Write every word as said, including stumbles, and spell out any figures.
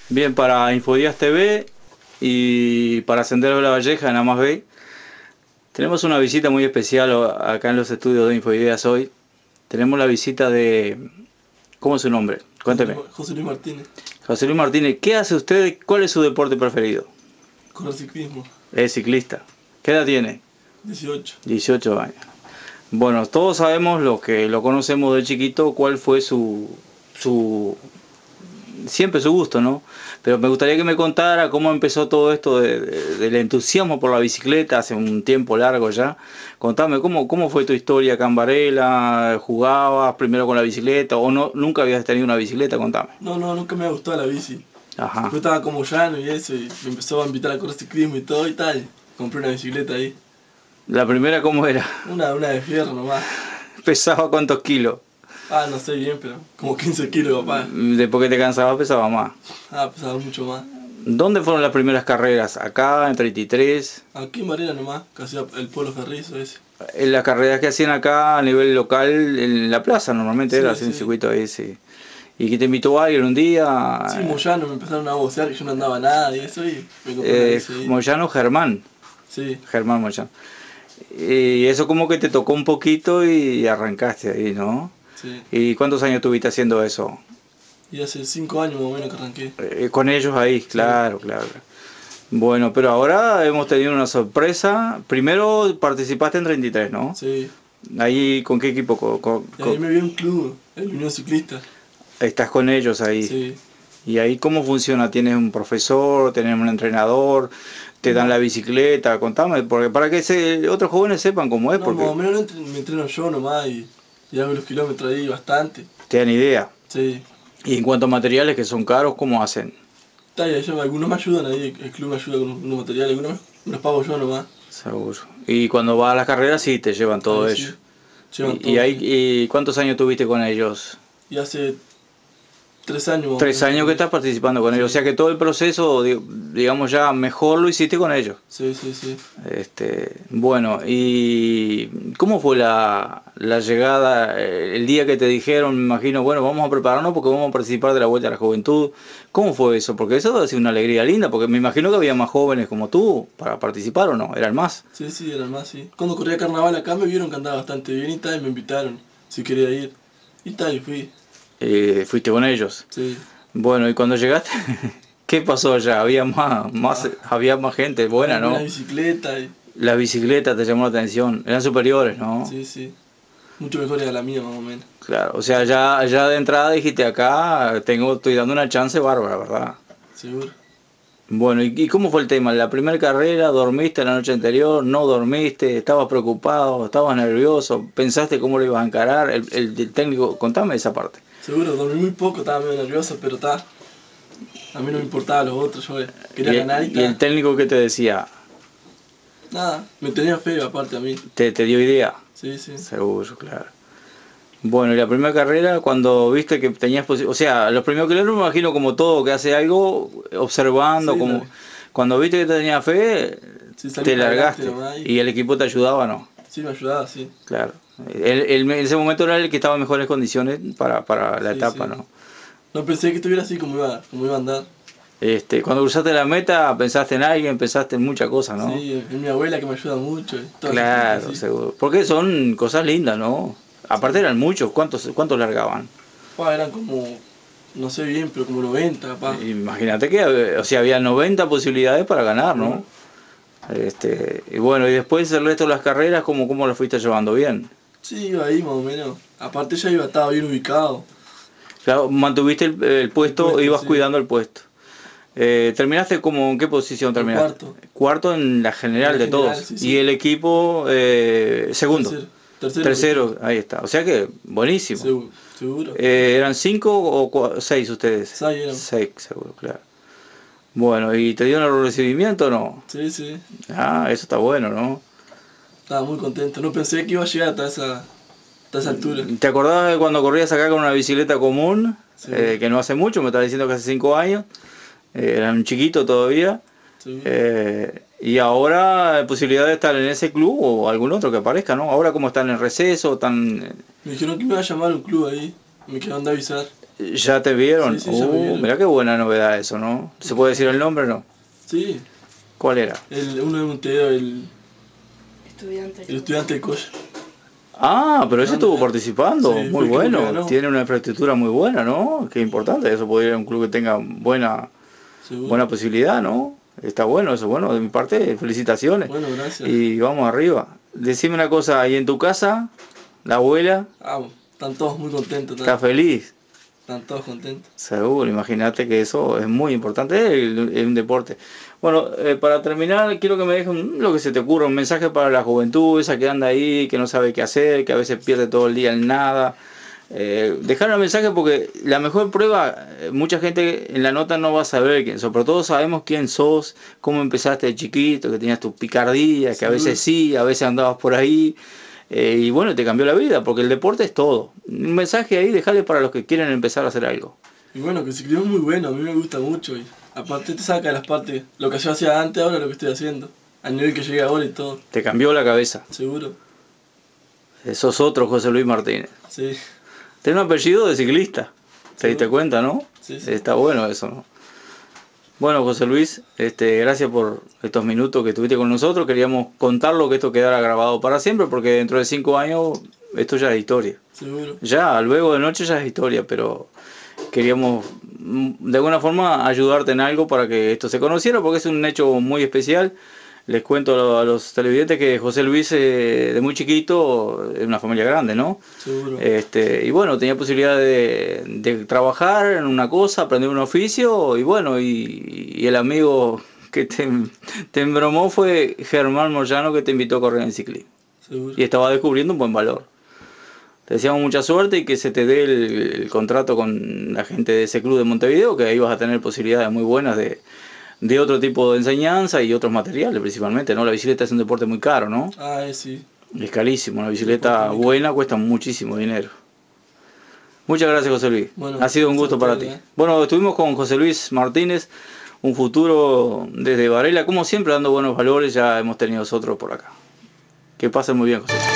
Bien, para Infodías T V y para Sendero de la Valleja en Amas Bay, tenemos una visita muy especial o- acá en los estudios de Infodías hoy. Tenemos la visita de... ¿Cómo es su nombre? José Luis, Cuénteme. Ma- José Luis Martínez, José Luis Martínez, ¿qué hace usted? ¿Cuál es su deporte preferido? correr ciclismo, Es ciclista. ¿Qué edad tiene? dieciocho. dieciocho años. Bueno, todos sabemos, los que lo conocemos de chiquito, cuál fue su, su siempre su gusto, ¿no? Pero me gustaría que me contara cómo empezó todo esto de- de- del entusiasmo por la bicicleta hace un tiempo largo ya. Contame, ¿cómo, cómo fue tu historia acá en Varela? ¿Jugabas primero con la bicicleta o no, nunca habías tenido una bicicleta? Contame. No, no, nunca me ha gustado la bici. Ajá. Después estaba como llano y eso, y me empezó a invitar a correr ciclismo y todo y tal. Compré una bicicleta ahí. ¿La primera cómo era? Una, una de fierro nomás. ¿Pesaba cuántos kilos? Ah, no sé bien, pero como quince kilos, papá. Después que te cansabas pesaba más. Ah, pesaba mucho más. ¿Dónde fueron las primeras carreras? ¿Acá, en treinta y tres? Aquí en Varela nomás, que hacía el Polo Ferrizo ese. En las carreras que hacían acá a nivel local, en la plaza normalmente era Sí, así un sí. circuito ese. ¿Y que te invitó alguien un Sí, día? Moyano me empezaron a vocear que yo no andaba nada y eso, y me compré una Eh, bici ahí. Moyano Germán, Sí, Germán Moyano. Y eso como que te tocó un poquito y arrancaste ahí, ¿no? sí. ¿Y cuántos años tuviste haciendo eso? Y hace cinco años más o menos que arranqué. Eh, con ellos ahí, Sí, claro, claro. Bueno, pero ahora hemos tenido una sorpresa. Primero participaste en treinta y tres, ¿no? sí. Ahí, ¿con qué equipo? Co- co- Y ahí co- me vi un club, el Unión Ciclista. estás con ellos ahí. Sí. ¿Y ahí cómo funciona? ¿Tienes un profesor? ¿Tienes un entrenador? ¿Te dan la No, bicicleta? Contame, porque para que se, otros jóvenes sepan cómo es, no, más porque o menos no entre- me entreno yo nomás y, y hago los kilómetros ahí bastante. te dan idea. Sí. Y en cuanto a materiales que son caros, ¿cómo hacen? Está, y ellos- algunos me ayudan ahí, el club me ayuda con unos materiales, algunos me, me los pago yo nomás. Seguro. Y cuando vas a las carreras sí te llevan todo Ahí ello. sí, llevan ¿Y, y, todo, ahí, sí. y cuántos años tuviste con ellos? Y hace tres años más o Tres menos que años con que ellos. estás participando con ellos. O Sí, sea que todo el proceso, di- digamos ya, mejor lo hiciste con ellos. sí, sí, sí. Este, bueno, ¿y cómo fue la, la llegada, eh, el día que te dijeron, me imagino, bueno, vamos a prepararnos porque vamos a participar de la Vuelta a la Juventud? ¿Cómo fue eso? Porque eso debe ser una alegría linda, porque me imagino que había más jóvenes como tú para participar o no, eran más. Sí, sí, eran más, sí. Cuando corría carnaval acá me vieron que andaba bastante bien y tal, y me invitaron si quería ir. Y tal, y fui. Eh, fuiste con ellos. Sí. Bueno, y cuando llegaste, ¿qué pasó allá? Había más, más, Ah, había más gente había buena, buenas ¿no? bicicletas y... Las bicicletas te llamó la atención, eran superiores, ¿no? Sí, sí. Mucho mejor a la mía, más o menos. Claro, o sea, ya, ya de entrada dijiste acá, tengo, estoy dando una chance bárbara, ¿verdad? Seguro. Bueno, ¿y, y cómo fue el tema? ¿La primera carrera dormiste la noche anterior? ¿No dormiste? ¿Estabas preocupado? ¿Estabas nervioso? ¿Pensaste cómo lo ibas a encarar? El, el- el técnico, contame esa parte. Seguro, dormí muy poco, estaba medio nervioso, pero está. A mí no me importaba los otros, yo eh, quería ¿Y, ganar y el- y el está. técnico qué te decía? Nada, me tenía fe aparte a mí. ¿Te, te dio idea? Sí, sí. Seguro, claro. Bueno, y la primera carrera, cuando viste que tenías posi- o sea, los primeros kilómetros me imagino como todo que hace algo, observando, Sí, como la- cuando viste que tenías fe, sí salí te para adelante largaste nomás y... y el equipo te ayudaba, ¿no? Sí, me ayudaba, sí. Claro. Él, él en ese momento era el que estaba en mejores condiciones para, para la Sí, etapa, sí. ¿no? No pensé que estuviera así como iba, como iba a andar. Este, cuando cruzaste la meta, pensaste en alguien, pensaste en muchas cosas, ¿no? Sí, es mi abuela que me ayuda mucho y toda esa gente Claro, así. seguro. Porque son cosas lindas, ¿no? Aparte Sí. eran muchos, ¿cuántos, cuántos largaban? Pa, eran como, no sé bien, pero como noventa capaz. Imagínate que, eh, o sea, había noventa posibilidades para ganar, ¿no? Seguro. Este, y bueno, y después el resto de las carreras, ¿cómo, cómo lo fuiste llevando bien? Sí, iba ahí más o menos. Aparte ya iba, estaba bien ubicado. Claro, mantuviste el, el El puesto, puesto, ibas sí. cuidando el puesto. Eh, ¿terminaste como en qué posición En terminaste? cuarto. Cuarto en la En general la de general, todos. sí, Y sí. el equipo, eh, segundo. Tercero. Tercero el equipo. Tercero, ahí está. O sea que, buenísimo. Seguro. Seguro. Eh, ¿eran cinco o cua- seis ustedes? Seis eran. Seis, seguro, claro. Bueno, ¿y te dieron el recibimiento o no? Sí, sí. Ah, eso está bueno, ¿no? Estaba muy contento. No pensé que iba a llegar hasta esa, hasta esa altura. ¿Te acordabas de cuando corrías acá con una bicicleta común? Seguro. Eh, que no hace mucho, me estabas diciendo que hace cinco años. Eh, era un chiquito todavía. Seguro. Eh, y ahora hay posibilidad de estar en ese club o algún otro que aparezca, ¿no? Ahora como están en receso, están... Me dijeron que me iba a llamar a un club ahí. Me quedaron de avisar. ¿Ya te vieron? Sí, sí, ya me Uh, vieron. mirá qué buena novedad eso, ¿no? ¿Se puede decir el nombre o no? Sí, ¿Cuál era? el, uno de Montevideo, el, Estudiante. el estudiante de Coya. Ah, pero ese Ganó, estuvo eh. participando, Sí, muy fue el equipo que bueno, ganó, tiene una infraestructura muy buena, ¿no? Qué importante eso, poder ir a un club que tenga buena, seguro. buena posibilidad, ¿no? Está bueno eso, bueno, de mi parte, felicitaciones. Bueno, gracias. Y vamos arriba. Decime una cosa, ahí en tu casa, la abuela, Vamos, están todos muy contentos, ¿está están, feliz? están todos contentos. Seguro, imagínate que eso es muy importante, es, es un deporte. Bueno, eh, para terminar, quiero que me dejes un- lo que se te ocurra, un mensaje para la juventud, esa que anda ahí, que no sabe qué hacer, que a veces pierde todo el día en nada. Eh, dejar un mensaje porque la mejor prueba, eh, mucha gente en la nota no va a saber quién sos, pero todos sabemos quién sos, cómo empezaste de chiquito, que tenías tu picardía, que a Seguro. veces sí, a veces andabas por ahí. Eh, y bueno, te cambió la vida, porque el deporte es todo. Un mensaje ahí, dejarle para los que quieren empezar a hacer algo. Y bueno, que el ciclismo es muy bueno, a mí me gusta mucho. Y aparte te saca de las partes, lo que yo hacía antes, ahora lo que estoy haciendo. Al nivel que llegué ahora y todo, Te cambió la cabeza. seguro. Eh, Sos otro José Luis Martínez. Sí, Tenés un apellido de ciclista. ¿Te diste seguro. cuenta, no? Sí, sí. Está bueno eso, ¿no? Bueno, José Luis, este, gracias por estos minutos que estuviste con nosotros. Queríamos contarlo, que esto quedara grabado para siempre, porque dentro de cinco años esto ya es historia. Seguro. Ya, luego de noche ya es historia, pero queríamos mm, de alguna forma ayudarte en algo para que esto se conociera, porque es un hecho muy especial. Les cuento a los televidentes que José Luis, eh, de muy chiquito, es una familia grande, ¿no? Seguro. Este, y bueno, tenía posibilidad de, de trabajar en una cosa, aprender un oficio, y bueno, y, y el amigo que te, te embromó fue Germán Moyano, que te invitó a correr en ciclismo. Seguro. Y estaba descubriendo un buen valor. Te deseamos mucha suerte y que se te dé el, el contrato con la gente de ese club de Montevideo, que ahí vas a tener posibilidades muy buenas de, de otro tipo de enseñanza y otros materiales principalmente, ¿no? La bicicleta es un deporte muy caro, ¿no? Ah, eh, sí. Es carísimo, una Un bicicleta deporte muy buena cuesta muchísimo dinero. Muchas gracias, José Luis. Bueno, Ha sido un gracias a gusto para ti. ustedes, ¿eh? Bueno, estuvimos con José Luis Martínez, un futuro desde Varela, como siempre dando buenos valores, ya hemos tenido nosotros por acá. Que pasen muy bien, José.